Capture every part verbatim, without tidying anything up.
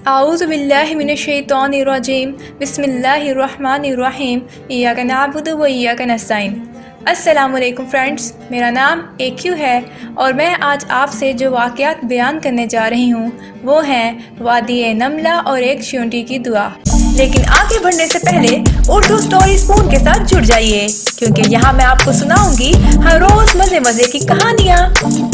आऊज़ु बिल्लाहि मिनश्शैतानिर्रजीम बिस्मिल्लाहिर्रहमानिर्रहीम इय्याका नअबुदु व इय्याका नस्तईन। अस्सलामुअलैकुम फ्रेंड्स, मेरा नाम एक्यू है और मैं आज आपसे जो वाक़यात बयान करने जा रही हूँ वो हैं वादी नमला और एक चूंटी की दुआ। लेकिन आगे बढ़ने से पहले उर्दू स्टोरी स्पून के साथ जुड़ जाइए, क्योंकि यहाँ मैं आपको सुनाऊंगी हर रोज़ मज़े मज़े की कहानियाँ।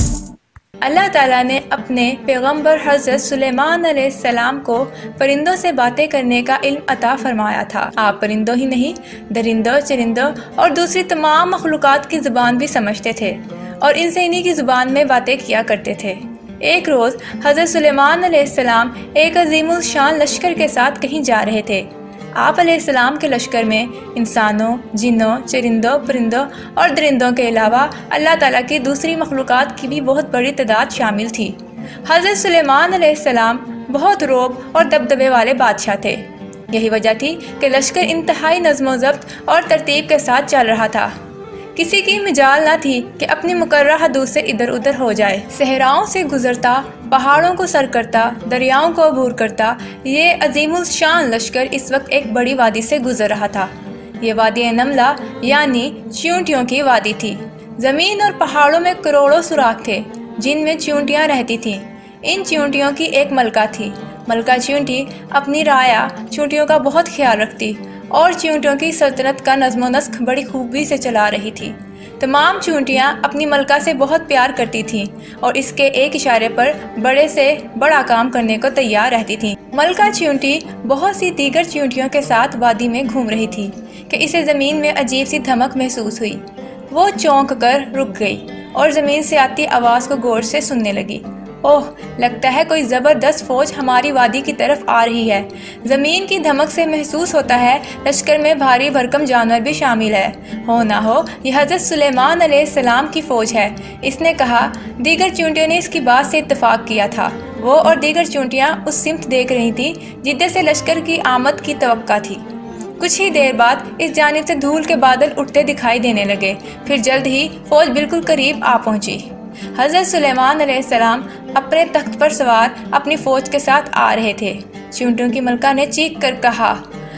अल्लाह ताला ने अपने पैगंबर हज़रत सुलेमान अलैहिस्सलाम को परिंदों से बातें करने का इल्म अता फरमाया था। आप परिंदों ही नहीं, दरिंदों, चरिंदों और दूसरी तमाम मखलूक़ात की ज़ुबान भी समझते थे और इनसे इन्हीं की ज़ुबान में बातें किया करते थे। एक रोज़ हज़रत सुलेमान अलैहिस्सलाम एक अज़ीमुल शान लश्कर के साथ कहीं जा रहे थे। आप अलैहिस्सलाम के लश्कर में इंसानों, जिन्नों, चरिंदों, परिंदों और दरिंदों के अलावा अल्लाह ताला की दूसरी मखलूक़ात की भी बहुत बड़ी तादाद शामिल थी। हज़रत सुलेमान अलैहिस्सलाम बहुत रोब और दबदबे वाले बादशाह थे। यही वजह थी कि लश्कर इंतहाई नज़्म व ज़ब्त और तरतीब के साथ चल रहा था। किसी की मजाल न थी कि अपनी मुकर्रर हदूद से इधर उधर हो जाए। सहराओं से गुजरता, पहाड़ों को सर करता, दरियाओं को अबूर करता, ये अजीमुल शान लश्कर इस वक्त एक बड़ी वादी से गुजर रहा था। ये वादी नमला यानी चूंटियों की वादी थी। ज़मीन और पहाड़ों में करोड़ों सुराख थे जिनमें चूंटियाँ रहती थीं। इन चूंटियों की एक मलका थी। मलका चूंटी अपनी राया चूंटियों का बहुत ख्याल रखती और चूंटियों की सल्तनत का नज़्म व नस्ख बड़ी खूबी से चला रही थी। तमाम चूंटियाँ अपनी मलका से बहुत प्यार करती थीं और इसके एक इशारे पर बड़े से बड़ा काम करने को तैयार रहती थीं। मलका चूंटी बहुत सी दीगर चूंटियों के साथ वादी में घूम रही थी कि इसे ज़मीन में अजीब सी धमक महसूस हुई। वो चौंक कर रुक गई और ज़मीन से आती आवाज़ को गौर से सुनने लगी। ओह, लगता है कोई ज़बरदस्त फ़ौज हमारी वादी की तरफ आ रही है। ज़मीन की धमक से महसूस होता है लश्कर में भारी भरकम जानवर भी शामिल है। हो ना हो यह हज़रत सुलेमान अलैहिस्सलाम की फ़ौज है, इसने कहा। दीगर चूंटियों ने इसकी बात से इत्तफ़ाक़ किया था। वो और दीगर चूंटियाँ उस सिमत देख रही थीं जिधर से लश्कर की आमद की तवक्का थी। कुछ ही देर बाद इस जानिब से धूल के बादल उठते दिखाई देने लगे। फिर जल्द ही फ़ौज बिल्कुल करीब आ पहुँची। हज़रत सुलेमान अलैहिस्सलाम अपने तख्त पर सवार अपनी फ़ौज के साथ आ रहे थे। चूंटियों की मलका ने चीख कर कहा,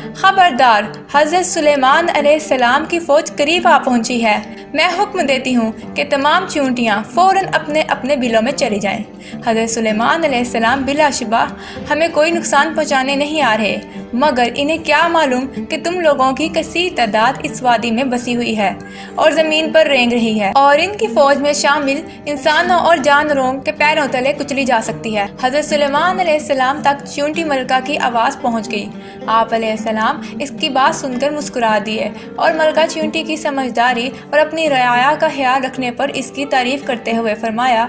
खबरदार, हज़रत सुलेमान अलैहिस्सलाम की फ़ौज करीब आ पहुंची है। मैं हुक्म देती हूँ कि तमाम चूंटियाँ फ़ौरन अपने अपने बिलों में चली जाएं। हज़रत सुलेमान अलैहिस्सलाम बिलाशुबा हमें कोई नुकसान पहुँचाने नहीं आ रहे, मगर इन्हें क्या मालूम कि तुम लोगों की कसीर तादाद इस वादी में बसी हुई है और ज़मीन पर रेंग रही है और इनकी फ़ौज में शामिल इंसानों और जानवरों के पैरों तले कुचली जा सकती है। हज़रत सुलेमान अलैहिस्सलाम तक चूंटी मलका की आवाज़ पहुँच गई। आप अलैहिस्सलाम इसकी बात सुनकर मुस्कुरा दिए और मलका चूंटी की समझदारी और अपनी रयाया का ख्याल रखने पर इसकी तारीफ़ करते हुए फरमाया,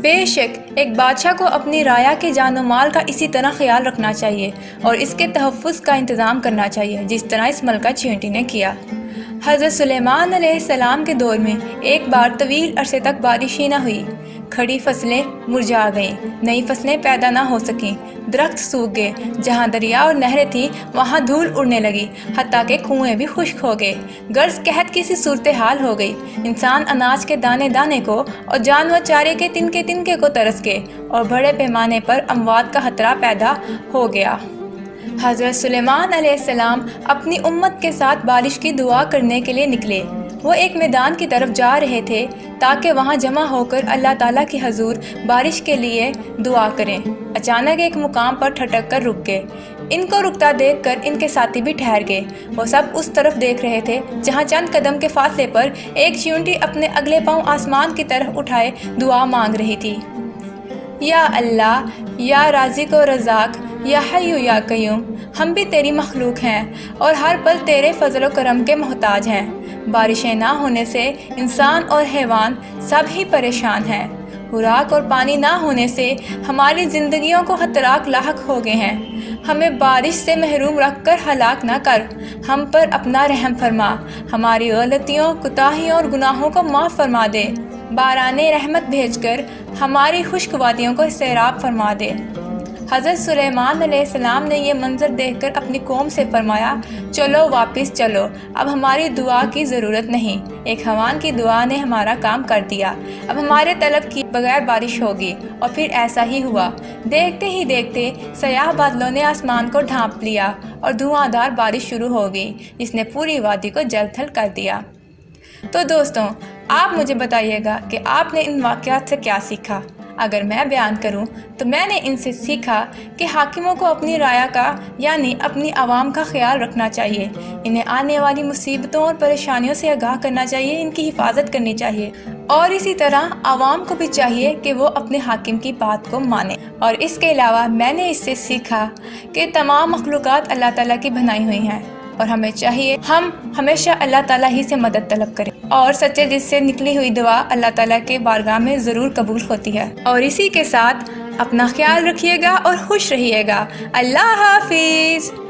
बेशक एक बादशाह को अपनी राया के जानो माल का इसी तरह ख्याल रखना चाहिए और इसके तहफ़्फ़ुज़ का इंतज़ाम करना चाहिए जिस तरह इस मलका चूंटी ने किया। हज़रत सुलेमान अलैहिस्सलाम के दौर में एक बार तवील अरसे तक बारिश ही न हुई। खड़ी फसलें मुरझा गईं, नई फसलें पैदा ना हो सकीं, दरख्त सूख गए, जहाँ दरिया और नहरें थीं वहाँ धूल उड़ने लगी, हत्ता के कुएँ भी खुश्क हो गए। गर्ज कहत की सी सूरत हाल हो गई। इंसान अनाज के दाने दाने को और जानवर चारे के तिनके तिनके को तरस गए और बड़े पैमाने पर अमवात का खतरा पैदा हो गया। हज़रत सुलेमान अलैहिस्सलाम अपनी उम्मत के साथ बारिश की दुआ करने के लिए निकले। वो एक मैदान की तरफ जा रहे थे ताकि वहाँ जमा होकर अल्लाह ताला की हजूर बारिश के लिए दुआ करें। अचानक एक मुकाम पर ठटक कर रुक गए। इनको रुकता देखकर इनके साथी भी ठहर गए। वो सब उस तरफ देख रहे थे जहाँ चंद कदम के फासले पर एक चूंटी अपने अगले पाँव आसमान की तरफ उठाए दुआ मांग रही थी। या अल्लाह, या राज़िक व रज़ाक, या हय्यु या क़य्यूम, हम भी तेरी मखलूक हैं और हर पल तेरे फजल व करम के मोहताज हैं। बारिशें ना होने से इंसान और हैवान सब ही परेशान हैं। खुराक और पानी ना होने से हमारी ज़िंदगियों को खतराक लाहक हो गए हैं। हमें बारिश से महरूम रख कर हलाक ना कर, हम पर अपना रहम फरमा, हमारी गलतियों, कोताहियों और गुनाहों को माफ़ फरमा दे। बाराने रहमत भेजकर हमारी खुश्क वादियों को सैराब फरमा दे। हज़रत सुलेमान अलैहिस्सलाम ने यह मंजर देखकर अपनी कौम से फरमाया, चलो वापस चलो, अब हमारी दुआ की ज़रूरत नहीं। एक हवान की दुआ ने हमारा काम कर दिया। अब हमारे तलब की बगैर बारिश होगी। और फिर ऐसा ही हुआ। देखते ही देखते सयाह बादलों ने आसमान को ढांप लिया और धुआंधार बारिश शुरू हो गई, जिसने पूरी वादी को जलथल कर दिया। तो दोस्तों, आप मुझे बताइएगा कि आपने इन वाक़यात से क्या सीखा। अगर मैं बयान करूं तो मैंने इनसे सीखा कि हाकिमों को अपनी राया का यानी अपनी आवाम का ख्याल रखना चाहिए, इन्हें आने वाली मुसीबतों और परेशानियों से आगाह करना चाहिए, इनकी हिफाजत करनी चाहिए। और इसी तरह आवाम को भी चाहिए कि वो अपने हाकिम की बात को माने। और इसके अलावा मैंने इससे सीखा कि तमाम मखलूक़ात अल्लाह ताला की बनाई हुई हैं और हमें चाहिए हम हमेशा अल्लाह ताला ही से मदद तलब करें और सच्चे दिल से निकली हुई दुआ अल्लाह ताला के बारगाह में ज़रूर कबूल होती है। और इसी के साथ अपना ख्याल रखिएगा और खुश रहिएगा। अल्लाह हाफिज़।